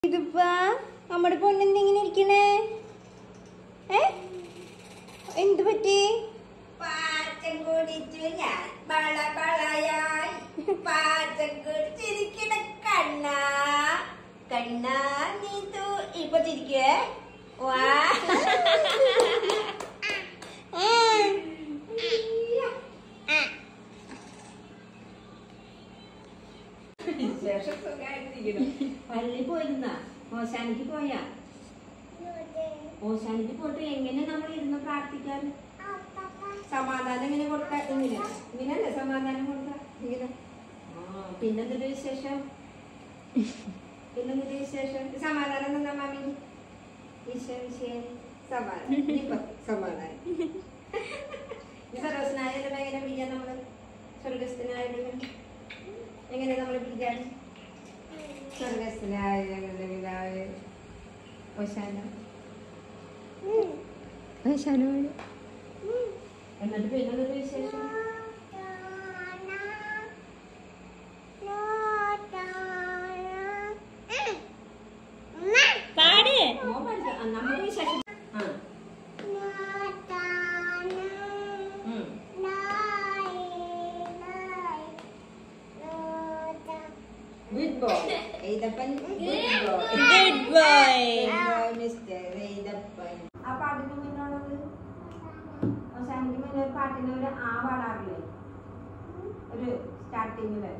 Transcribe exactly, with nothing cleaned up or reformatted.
ഇതിപ്പാ നമ്മുടെ പൊണ്ണെന്തെങ്ങനെ ഇരിക്കണേ? ഏ എന്ത് പറ്റി? പാചകം കുടിച്ചു ഞാൻ വള വളയായി പാചകം കുടിച്ചിരിക്കണ കണ്ണ കണ്ണ നീ തൂ ഇപ്പൊ ചിരിക്കേ വാ പള്ളി പോയിരുന്ന ഓശാനിക്ക് പോയാ ഓശാനിക്ക് പോയിട്ട് എങ്ങനെ നമ്മൾ ഇരുന്ന് പ്രാർത്ഥിക്കാൻ സമാധാനം ഇങ്ങനെ കൊടുക്ക ഇങ്ങനെ ഇങ്ങനല്ലേ സമാധാനം കൊടുക്ക ഇങ്ങനെ ആ പിന്നെന്തൊരു വിശേഷം പിന്നെന്തൊരു വിശേഷം സമാധാനം എന്താ മാമി വിഷയ വിഷയം സമാധാനം ഇപ്പൊ സമാധാനം സർവസ്നായാലും എങ്ങനെ പിടിക്കാൻ നമ്മള് സ്വർഗസ്ഥനായാലും എങ്ങനെ നമ്മൾ പിടിക്കാൻ സ്വർഗസ്ഥനായ ഞങ്ങളുടെ പിതാവേ ഓശാന എന്നിട്ട് പിന്നൊരു വിശേഷം നമുക്ക് വിശേഷം Good boy. Eidapan. Good boy. Good boy. Good boy, Mister Eidapan. ആ പാട്ടിന് മുന്നോട്ടത് അവസാനിക്ക് മുന്നേ ഒരു പാട്ടിന് ഒരു ആ പാടാറില്ലേ ഒരു സ്റ്റാർട്ടിങ്ങില്